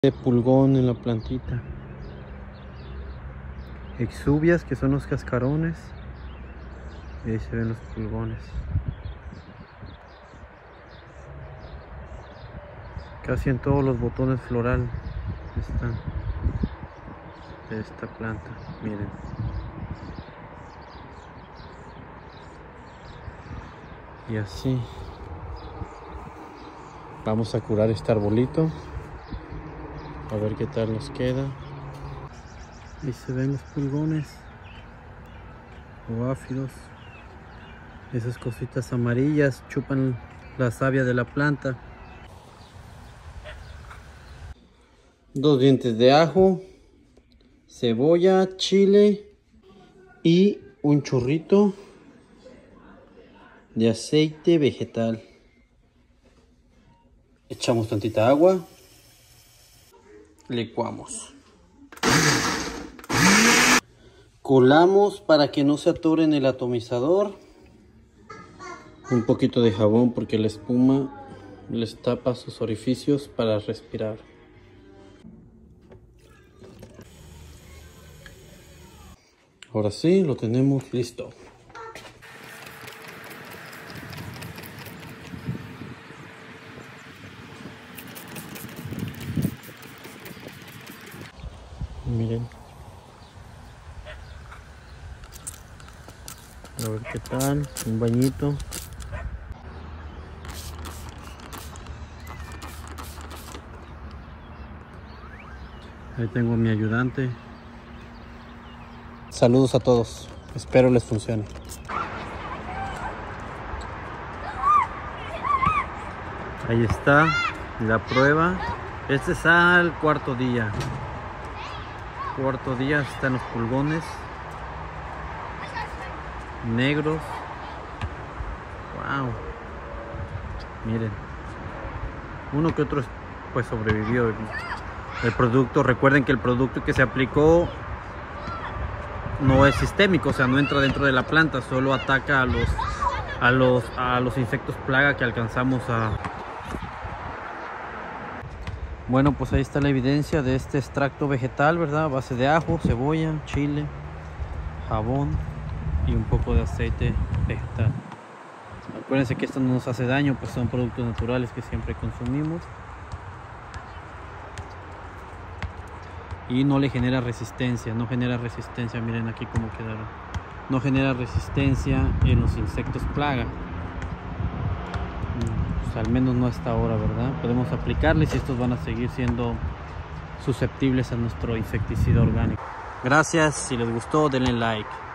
De pulgón en la plantita. Exubias, que son los cascarones. Y ahí se ven los pulgones. Casi en todos los botones floral están de esta planta, miren. Y así vamos a curar este arbolito, a ver qué tal nos queda. Ahí se ven los pulgones o áfidos. Esas cositas amarillas chupan la savia de la planta. 2 dientes de ajo, cebolla, chile y un chorrito de aceite vegetal. Echamos tantita agua, licuamos, colamos para que no se atore en el atomizador. Un poquito de jabón porque la espuma les tapa sus orificios para respirar. Ahora sí, lo tenemos listo. Miren. A ver qué tal. Un bañito. Ahí tengo a mi ayudante. Saludos a todos. Espero les funcione. Ahí está la prueba. Este es al cuarto día. Cuarto día están los pulgones negros. Wow. Miren. Uno que otro pues sobrevivió. El producto, recuerden que el producto que se aplicó no es sistémico, o sea, no entra dentro de la planta, solo ataca a los insectos plaga que alcanzamos a... Bueno, pues ahí está la evidencia de este extracto vegetal, ¿verdad? A base de ajo, cebolla, chile, jabón y un poco de aceite vegetal. Acuérdense que esto no nos hace daño, pues son productos naturales que siempre consumimos. Y no le genera resistencia, miren aquí cómo quedaron. No genera resistencia en los insectos plaga. Pues al menos no hasta ahora, ¿verdad? Podemos aplicarles y estos van a seguir siendo susceptibles a nuestro insecticida orgánico. Gracias, si les gustó denle like.